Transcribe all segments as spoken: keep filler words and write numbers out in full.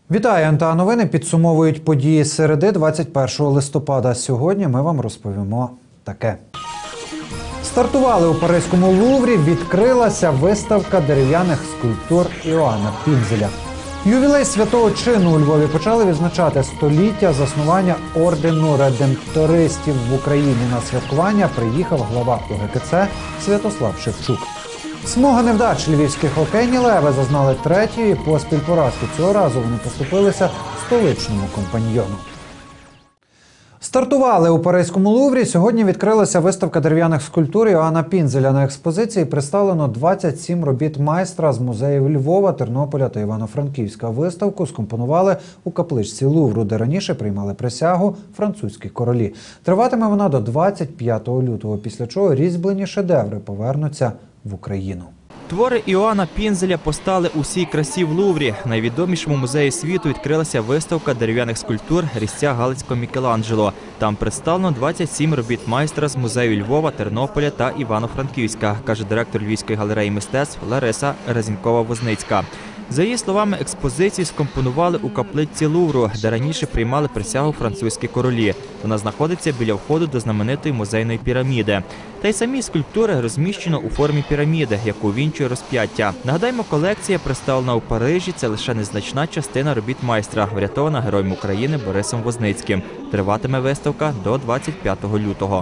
Вітаю! ен те а новини підсумовують події середи двадцять першого листопада. Сьогодні ми вам розповімо таке. Стартували у Паризькому Луврі, відкрилася виставка дерев'яних скульптур Іоанна Пінзеля. Ювілей святого чину у Львові почали відзначати століття заснування ордену редемптористів в Україні. На святкування приїхав глава о ге ке це Святослав Шевчук. Смуга невдач. Львівські хокейні леви зазнали третьої поспіль поразки. Цього разу вони поступилися столичному компаньйону. Стартували у Паризькому Луврі. Сьогодні відкрилася виставка дерев'яних скульптур Іоанна Пінзеля. На експозиції представлено двадцять сім робіт майстра з музеїв Львова, Тернополя та Івано-Франківська. Виставку скомпонували у капличці Лувру, де раніше приймали присягу французькі королі. Триватиме вона до двадцять п'ятого лютого, після чого різьблені шедеври повернуться в Україну. Твори Іоанна Пінзеля постали у всій красі в Луврі. В найвідомішому музеї світу відкрилася виставка дерев'яних скульптур Різця Галицького Мікеланджело. Там представлено двадцять сім робіт майстра з музею Львова, Тернополя та Івано-Франківська, каже директор Львівської галереї мистецтв Лариса Разінкова-Возницька. За її словами, експозиції скомпонували у капличці Лувру, де раніше приймали присягу французькі королі. Вона знаходиться біля входу до знаменитої музейної піраміди. Та й самі скульптури розміщено у формі піраміди, яку вінчує розп'яття. Нагадаємо, колекція представлена у Парижі – це лише незначна частина робіт майстра, врятована Героєм України Борисом Возницьким. Триватиме виставка до двадцять п'ятого лютого.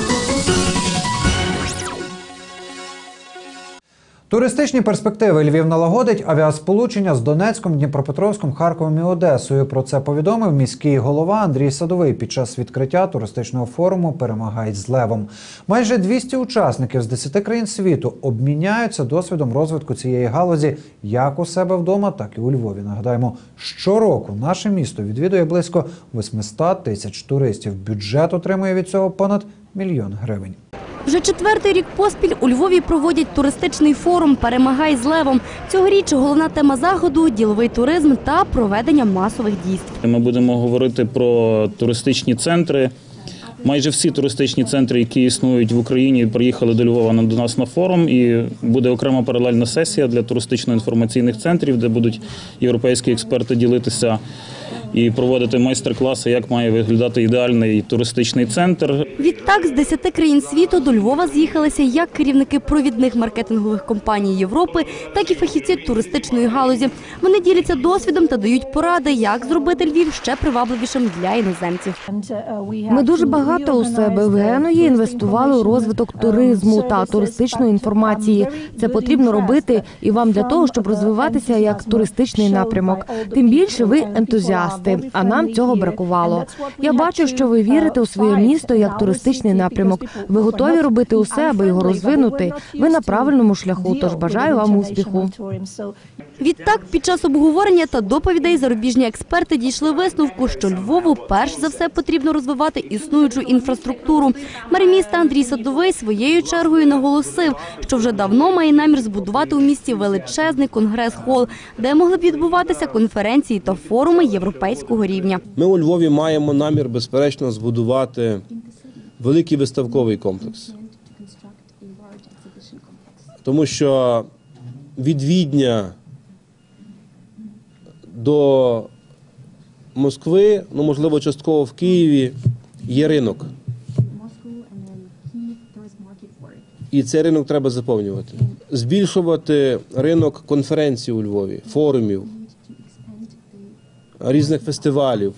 Туристичні перспективи. Львів налагодить авіасполучення з Донецьком, Дніпропетровськом, Харковом і Одесою. Про це повідомив міський голова Андрій Садовий під час відкриття туристичного форуму «Перемагай з левом». Майже двісті учасників з десяти країн світу обміняються досвідом розвитку цієї галузі як у себе вдома, так і у Львові. Нагадаємо, щороку наше місто відвідує близько восьмисот тисяч туристів. Бюджет отримує від цього понад мільйон гривень. Вже четвертий рік поспіль у Львові проводять туристичний форум «Перемагай з левом». Цьогоріч головна тема заходу – діловий туризм та проведення масових дійств. Ми будемо говорити про туристичні центри. Майже всі туристичні центри, які існують в Україні, приїхали до Львова до нас на форум. І буде окрема паралельна сесія для туристично-інформаційних центрів, де будуть європейські експерти ділитися і проводити майстер-класи, як має виглядати ідеальний туристичний центр. Відтак, з десяти країн світу до Львова з'їхалися як керівники провідних маркетингових компаній Європи, так і фахівці туристичної галузі. Вони діляться досвідом та дають поради, як зробити Львів ще привабливішим для іноземців. Ми дуже багато у себе в Генуї інвестували у розвиток туризму та туристичної інформації. Це потрібно робити і вам для того, щоб розвиватися як туристичний напрямок. Тим більше ви ентузіасти. А нам цього бракувало. Я бачу, що ви вірите у своє місто як туристичний напрямок. Ви готові робити усе, аби його розвинути. Ви на правильному шляху, тож бажаю вам успіху. Відтак, під час обговорення та доповідей зарубіжні експерти дійшли висновку, що Львову перш за все потрібно розвивати існуючу інфраструктуру. Мер міста Андрій Садовий своєю чергою наголосив, що вже давно має намір збудувати у місті величезний конгрес-хол, де могли б відбуватися конференції та форуми європейського рівня. Ми у Львові маємо намір, безперечно, збудувати великий виставковий комплекс. Тому що від Відня до Москви, ну, можливо, частково в Києві, є ринок. І цей ринок треба заповнювати. Збільшувати ринок конференцій у Львові, форумів, різних фестивалів.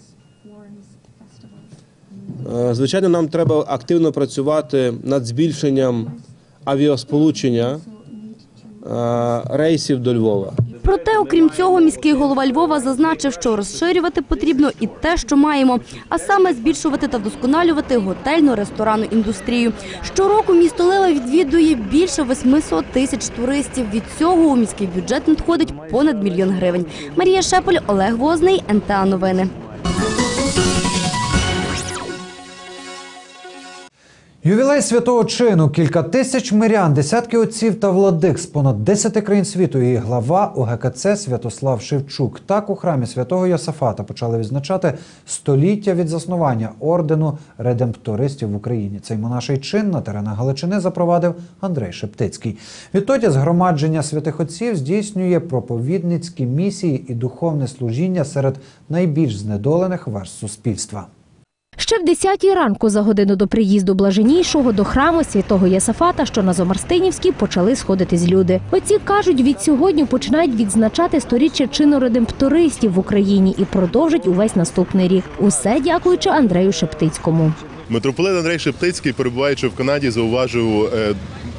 Звичайно, нам треба активно працювати над збільшенням авіасполучення рейсів до Львова. Проте, окрім цього, міський голова Львова зазначив, що розширювати потрібно і те, що маємо, а саме збільшувати та вдосконалювати готельно-ресторанну індустрію. Щороку місто Лева відвідує більше восьмисот тисяч туристів. Від цього у міський бюджет надходить понад мільйон гривень. Марія Шепель, Олег Возний, ен те а новини. Ювілей святого чину, кілька тисяч мирян, десятки отців та владик з понад десяти країн світу і глава О Ге Ка Це Святослав Шевчук. Так у храмі святого Йосафата почали відзначати століття від заснування ордену редемптористів в Україні. Цей монаший чин на теренах Галичини запровадив Андрей Шептицький. Відтоді згромадження святих отців здійснює проповідницькі місії і духовне служіння серед найбільш знедолених верств суспільства. Ще в десятій ранку за годину до приїзду Блаженнішого до храму святого Йосафата, що на Зомарстинівській, почали сходитись люди. Отці кажуть, від сьогодні починають відзначати сторіччя чину редемптористів в Україні і продовжать увесь наступний рік. Усе дякуючи Андрею Шептицькому. Митрополит Андрей Шептицький, перебуваючи в Канаді, зауважив е,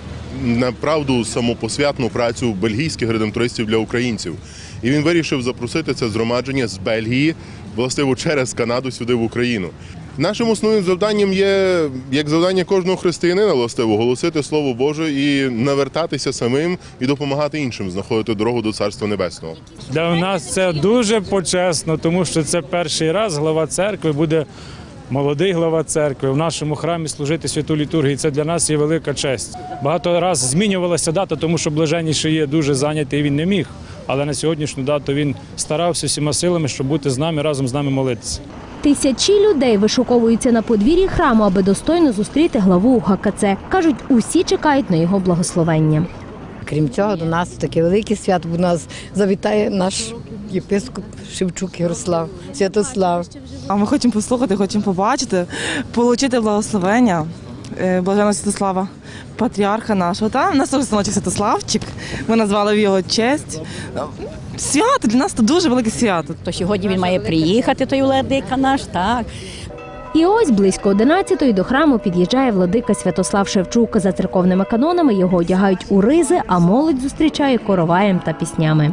направду самопосвятну працю бельгійських редемптористів для українців. І він вирішив запросити це згромадження з Бельгії, властиво через Канаду, сюди в Україну. Нашим основним завданням є, як завдання кожного християнина, властиво, голосити Слово Боже і навертатися самим і допомагати іншим знаходити дорогу до Царства Небесного. Для нас це дуже почесно, тому що це перший раз глава церкви буде, молодий глава церкви, в нашому храмі служити святу літургію. Це для нас є велика честь. Багато разів змінювалася дата, тому що Блаженніший є дуже зайнятий, і він не міг. Але на сьогоднішню дату він старався всіма силами, щоб бути з нами, разом з нами молитися. Тисячі людей вишуковуються на подвір'ї храму, аби достойно зустріти главу О Ге Ка Це. Кажуть, усі чекають на його благословення. Крім цього, до нас таке велике свято, бо нас завітає наш єпископ Шевчук Ярослав, Святослав. А ми хочемо послухати, хочемо побачити, отримати благословення Блаженного Святослава, патріарха нашого. Та? У нас теж синочок Святославчик, ми назвали в його честь. Свято, для нас це дуже велике свято. То сьогодні він має приїхати, той владика наш, так. І ось близько одинадцятої до храму під'їжджає владика Святослав Шевчук. За церковними канонами його одягають у ризи, а молодь зустрічає короваєм та піснями.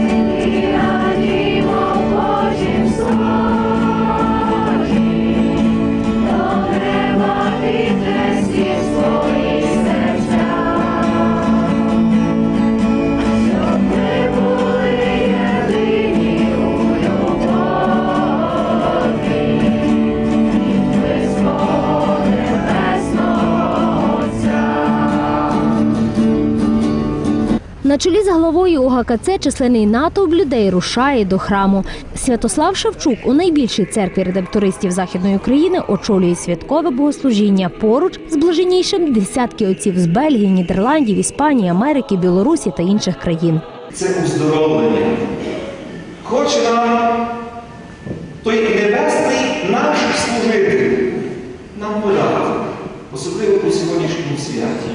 На чолі з главою О Ге Ка Це численний натовп людей рушає до храму. Святослав Шевчук у найбільшій церкві редемптористів Західної України очолює святкове богослужіння. Поруч з Блаженнішим десятки отців з Бельгії, Нідерландів, Іспанії, Америки, Білорусі та інших країн. Це оздоровлення. Хоче нам той небесний наш служитель нам подати, особливо по сьогоднішньому святі.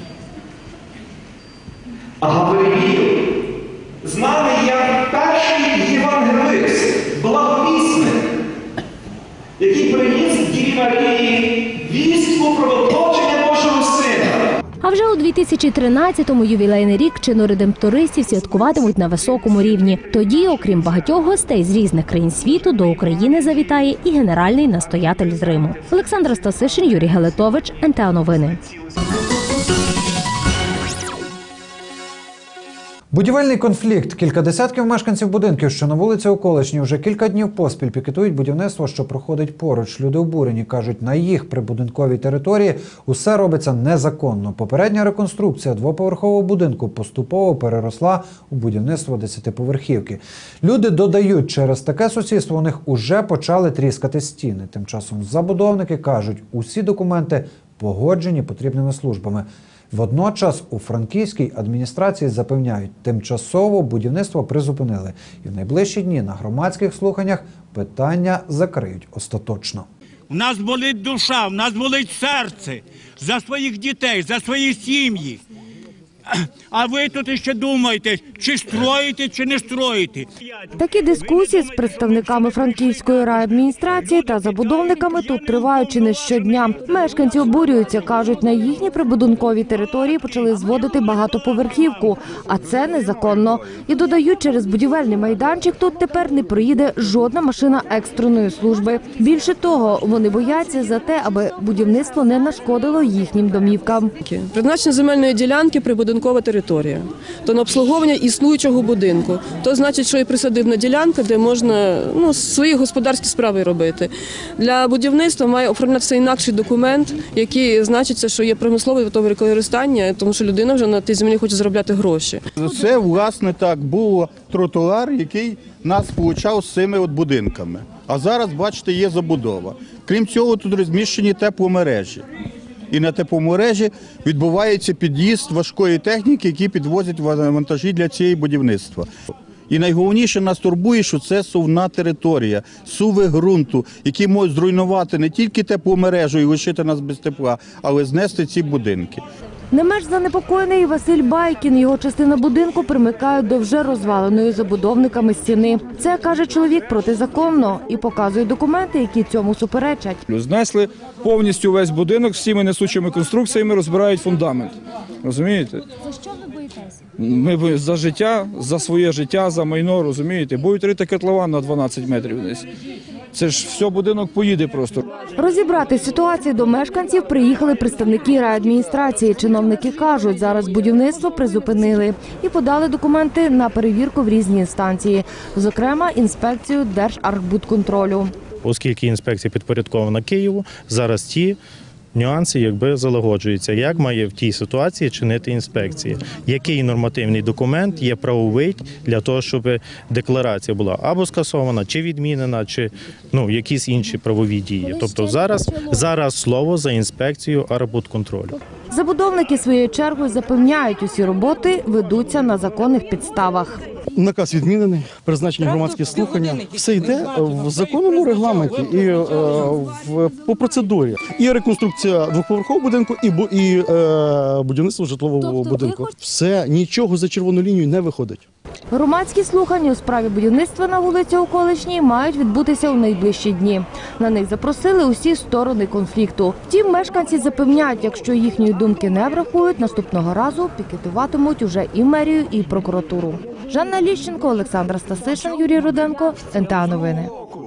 А Гавриїл, знаний як перший євангелист, благовісник, який приніс Діві Марії вістку про воплочення Божого Сина. А вже у дві тисячі тринадцятому ювілейний рік чину редемптористів святкуватимуть на високому рівні. Тоді, окрім багатьох гостей з різних країн світу, до України завітає і генеральний настоятель з Риму. Олександра Стасишин, Юрій Гелетович, Ен Те А Новини. Будівельний конфлікт. Кілька десятків мешканців будинків, що на вулиці Околишній, вже кілька днів поспіль пікетують будівництво, що проходить поруч. Люди обурені, кажуть, на їх прибудинковій території усе робиться незаконно. Попередня реконструкція двоповерхового будинку поступово переросла у будівництво десятиповерхівки. Люди додають, через таке сусідство у них уже почали тріскати стіни. Тим часом забудовники кажуть, усі документи погоджені потрібними службами. Водночас у франківській адміністрації запевняють, тимчасово будівництво призупинили. І в найближчі дні на громадських слуханнях питання закриють остаточно. У нас болить душа, у нас болить серце за своїх дітей, за свої сім'ї. А ви тут ще думаєте, чи строїти, чи не строїти. Такі дискусії з представниками франківської райадміністрації та забудовниками тут тривають чи не щодня. Мешканці обурюються, кажуть, на їхній прибудинковій території почали зводити багатоповерхівку, а це незаконно. І додають, через будівельний майданчик тут тепер не проїде жодна машина екстреної служби. Більше того, вони бояться за те, аби будівництво не нашкодило їхнім домівкам. Призначення земельної ділянки прибудинкової прибудинкова територія, то на обслуговування існуючого будинку. То значить, що і присадибна ділянка, де можна ну, свої господарські справи робити. Для будівництва має оформлятися інакший документ, який значиться, що є промислове використання, тому що людина вже на тій землі хоче заробляти гроші. Це, власне, так, був тротуар, який нас сполучав з цими от будинками. А зараз, бачите, є забудова. Крім цього, тут розміщені тепломережі. І на тепломережі відбувається під'їзд важкої техніки, які підвозять вантажі для цієї будівництва. І найголовніше нас турбує, що це сувна територія, суви ґрунту, які можуть зруйнувати не тільки тепломережу і лишити нас без тепла, але знести ці будинки. Не менш занепокоєний Василь Байкін. Його частина будинку примикає до вже розваленої забудовниками стіни. Це, каже чоловік, протизаконно і показує документи, які цьому суперечать. Знесли повністю весь будинок з всіми несучими конструкціями, розбирають фундамент. Розумієте? За що ви боїтеся? Ми за життя, за своє життя, за майно, розумієте? Будуть рити котлован на дванадцять метрів десь. Це ж все, будинок поїде просто. Розібрати ситуацію до мешканців приїхали представники райадміністрації. Чиновники кажуть, зараз будівництво призупинили і подали документи на перевірку в різні інстанції, зокрема інспекцію Держархбудконтролю. Оскільки інспекція підпорядкована Києву, зараз ті нюанси якби залагоджуються, як має в тій ситуації чинити інспекція. Який нормативний документ є правовий для того, щоб декларація була або скасована, чи відмінена, чи ну, якісь інші правові дії. Тобто зараз, зараз слово за інспекцією Архбудконтролю. Забудовники своєю чергою запевняють, усі роботи ведуться на законних підставах. Наказ відмінений, призначені громадські слухання. Все йде в законному регламенті і е, в, по процедурі. І реконструкція двоповерхового будинку, і, і е, будівництво житлового тобто будинку. Все, нічого за червону лінію не виходить. Громадські слухання у справі будівництва на вулиці Околишній мають відбутися у найближчі дні. На них запросили усі сторони конфлікту. Втім, мешканці запевняють, якщо їхньої думки не врахують, наступного разу пікетуватимуть уже і мерію, і прокуратуру. Жанна Ліщенко, Олександр Стасишин, Юрій Руденко, ен те а Новини.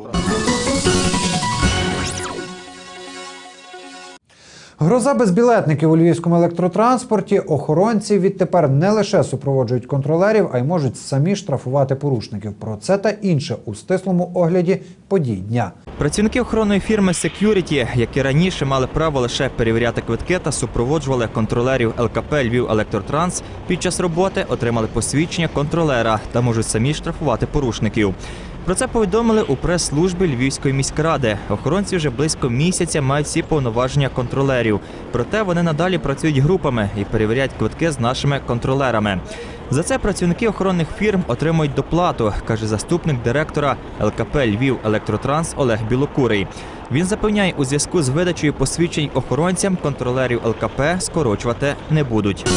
Гроза безбілетників у львівському електротранспорті. Охоронці відтепер не лише супроводжують контролерів, а й можуть самі штрафувати порушників. Про це та інше у стислому огляді подій дня. Працівники охоронної фірми «Сек'юріті», які раніше мали право лише перевіряти квитки та супроводжували контролерів ел ка пе «Львів Електротранс», під час роботи отримали посвідчення контролера та можуть самі штрафувати порушників. Про це повідомили у прес-службі Львівської міськради. Охоронці вже близько місяця мають всі повноваження контролерів. Проте вони надалі працюють групами і перевіряють квитки з нашими контролерами. За це працівники охоронних фірм отримують доплату, каже заступник директора ел ка пе «Львів Електротранс» Олег Білокурий. Він запевняє, у зв'язку з видачею посвідчень охоронцям контролерів ел ка пе скорочувати не будуть.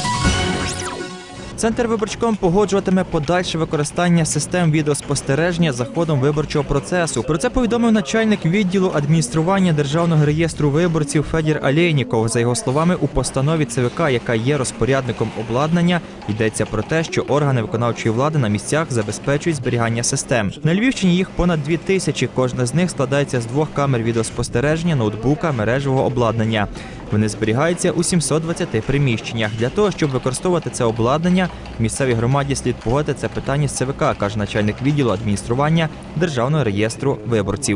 Центр виборчком погоджуватиме подальше використання систем відеоспостереження за ходом виборчого процесу. Про це повідомив начальник відділу адміністрування Державного реєстру виборців Федір Алєйніков. За його словами, у постанові це ве ка, яка є розпорядником обладнання, йдеться про те, що органи виконавчої влади на місцях забезпечують зберігання систем. На Львівщині їх понад дві тисячі, кожна з них складається з двох камер відеоспостереження, ноутбука, мережевого обладнання. Вони зберігаються у сімсот двадцяти приміщеннях. Для того, щоб використовувати це обладнання, місцевій громаді слід погодити це питання з це ве ка, каже начальник відділу адміністрування Державного реєстру виборців.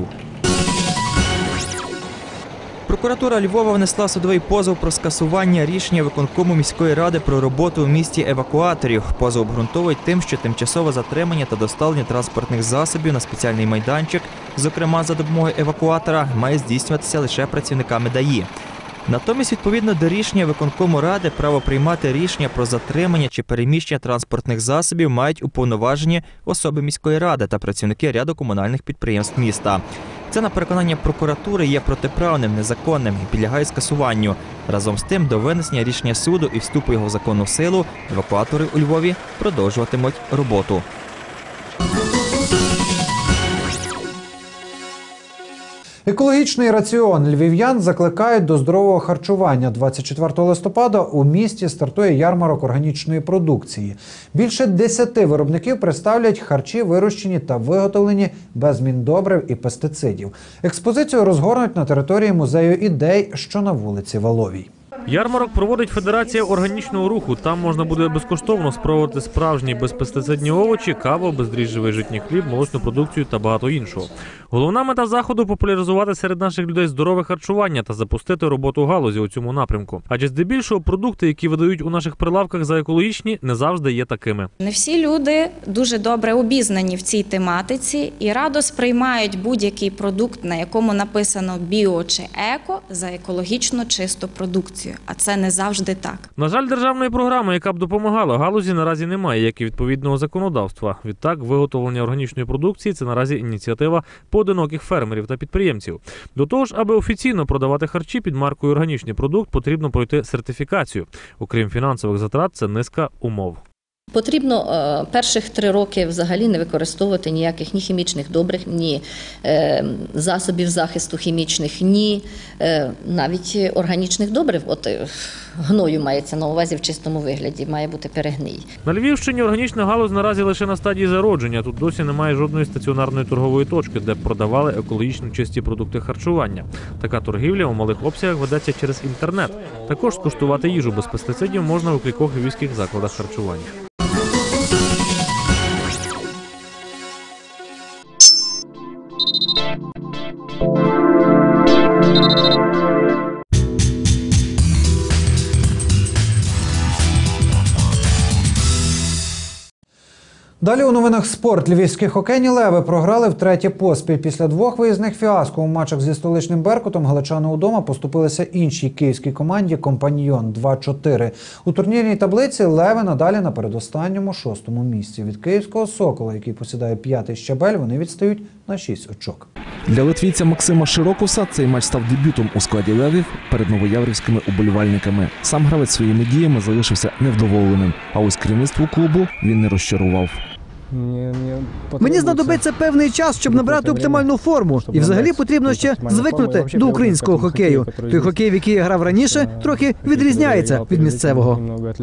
Прокуратура Львова внесла судовий позов про скасування рішення виконкому міської ради про роботу в місті евакуаторів. Позов обґрунтовують тим, що тимчасове затримання та доставлення транспортних засобів на спеціальний майданчик, зокрема за допомогою евакуатора, має здійснюватися лише працівниками ДАІ. Натомість, відповідно до рішення виконкому ради, право приймати рішення про затримання чи переміщення транспортних засобів мають уповноважені особи міської ради та працівники ряду комунальних підприємств міста. Це, на переконання прокуратури, є протиправним, незаконним і підлягає скасуванню. Разом з тим, до винесення рішення суду і вступу його в законну силу, евакуатори у Львові продовжуватимуть роботу. Екологічний раціон львів'ян закликають до здорового харчування. двадцять четвертого листопада у місті стартує ярмарок органічної продукції. Більше десяти виробників представлять харчі, вирощені та виготовлені без міндобрив і пестицидів. Експозицію розгорнуть на території музею ідей, що на вулиці Валовій. Ярмарок проводить Федерація органічного руху. Там можна буде безкоштовно спробувати справжні безпестицидні овочі, каву, бездріжджовий житній хліб, молочну продукцію та багато іншого. Головна мета заходу – популяризувати серед наших людей здорове харчування та запустити роботу галузі у цьому напрямку. Адже здебільшого продукти, які видають у наших прилавках за екологічні, не завжди є такими. Не всі люди дуже добре обізнані в цій тематиці і радо сприймають будь-який продукт, на якому написано біо чи еко, за екологічно чисту продукцію. А це не завжди так. На жаль, державної програми, яка б допомагала галузі, наразі немає, як і відповідного законодавства. Відтак, виготовлення органічної продукції – це наразі ініціатива поодиноких фермерів та підприємців. До того ж, аби офіційно продавати харчі під маркою «Органічний продукт», потрібно пройти сертифікацію. Окрім фінансових затрат, це низка умов. Потрібно е, перших три роки взагалі не використовувати ніяких ні хімічних добрив, ні е, засобів захисту хімічних, ні е, навіть органічних добрив. От е, гною мається на увазі в чистому вигляді, має бути перегній. На Львівщині органічна галузь наразі лише на стадії зародження. Тут досі немає жодної стаціонарної торгової точки, де б продавали екологічно чисті продукти харчування. Така торгівля у малих обсягах ведеться через інтернет. Також скуштувати їжу без пестицидів можна у кількох львівських закладах харчування. Далі у новинах спорт. Львівські хокейні «Леви» програли втретє поспіль. Після двох виїзних фіаско у матчах зі столичним «Беркутом» галичани удома поступилися іншій київській команді «Компаньйон» два чотири. У турнірній таблиці «Леви» надалі на передостанньому шостому місці. Від київського «Сокола», який посідає п'ятий щабель, вони відстають на шість очок. Для литвійця Максима Широкуса цей матч став дебютом у складі «Левів» перед новояврівськими уболівальниками. Сам гравець своїми діями залишився невдоволеним, а ось керівництву клубу він не розчарував. Мені знадобиться певний час, щоб набрати оптимальну форму. І взагалі потрібно ще звикнути до українського хокею. Той хокей, в який я грав раніше, трохи відрізняється від місцевого.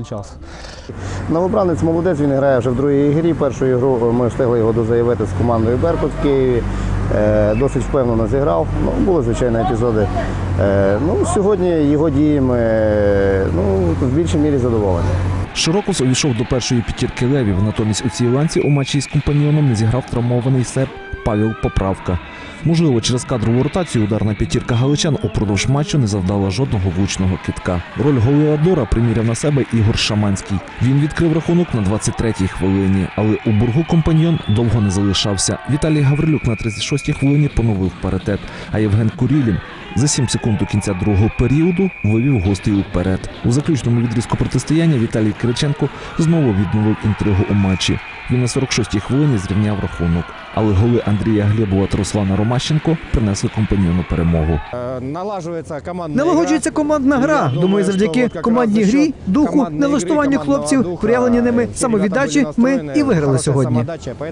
Новобранець молодець, він грає вже в другій грі. Першу ігру ми встигли його дозаявити з командою «Беркут» в Києві. Досить впевнено зіграв. Ну, були, звичайно, епізоди. Ну, сьогодні його діями ну, в більшій мірі задоволені. Широкус увійшов до першої п'ятірки «Левів», натомість у цій ланці у матчі з «Компаньйоном» не зіграв травмований серб Павел Поправка. Можливо, через кадрову ротацію ударна п'ятірка галичан упродовж матчу не завдала жодного влучного кидка. Роль голеадора приміряв на себе Ігор Шаманський. Він відкрив рахунок на двадцять третій хвилині, але у боргу «Компаньйон» довго не залишався. Віталій Гаврилюк на тридцять шостій хвилині поновив паритет, а Євген Курілін за сім секунд до кінця другого періоду вивів гостей уперед. У заключному відрізку протистояння Віталій Кириченко знову відновив інтригу у матчі. Він на сорок шостій хвилині зрівняв рахунок. Але голи Андрія Глєбова та Руслана Ромащенко принесли «Компаньйону» перемогу. Налагоджується командна гра. Думаю, завдяки командній грі, духу, налаштуванню хлопців, проявленні ними самовіддачі ми і виграли сьогодні.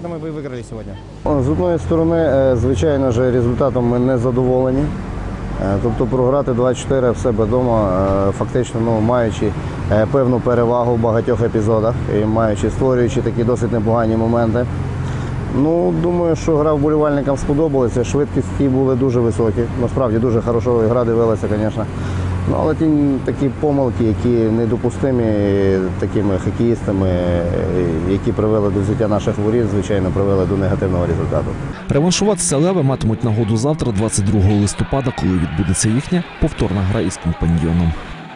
З одної сторони, звичайно ж, результатом ми не задоволені. Тобто програти два чотири в себе вдома, фактично ну, маючи певну перевагу в багатьох епізодах і маючи, створюючи такі досить непогані моменти. Ну, думаю, що гра вболівальникам сподобалася, швидкості були дуже високі. Насправді дуже хороша гра дивилася, звісно. Ну, але ті такі помилки, які недопустимі такими хокеїстами, які привели до взяття наших воріт, звичайно, привели до негативного результату. Реваншуватися «Леви» матимуть нагоду завтра, двадцять другого листопада, коли відбудеться їхня повторна гра із «Компаньйоном».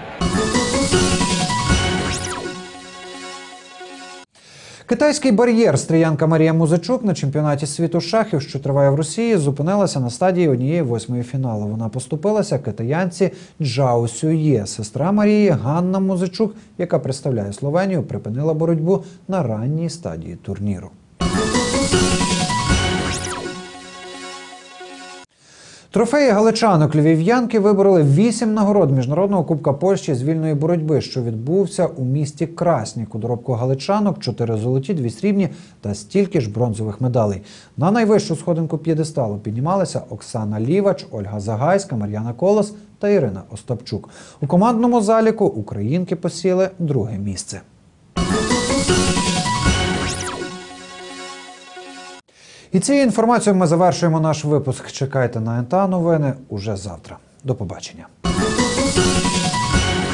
Китайський бар'єр стріянка Марія Музичук на чемпіонаті світу шахів, що триває в Росії, зупинилася на стадії однієї восьмої фіналу. Вона поступилася китаянці Джао Сює. Сестра Марії Ганна Музичук, яка представляє Словенію, припинила боротьбу на ранній стадії турніру. Трофеї галичанок львів'янки вибороли вісім нагород Міжнародного кубка Польщі з вільної боротьби, що відбувся у місті Краснік. У доробку галичанок чотири золоті, дві срібні та стільки ж бронзових медалей. На найвищу сходинку п'єдесталу піднімалися Оксана Лівач, Ольга Загайська, Мар'яна Колос та Ірина Остапчук. У командному заліку українки посіли друге місце. І цією інформацією ми завершуємо наш випуск. Чекайте на ен те а новини уже завтра. До побачення.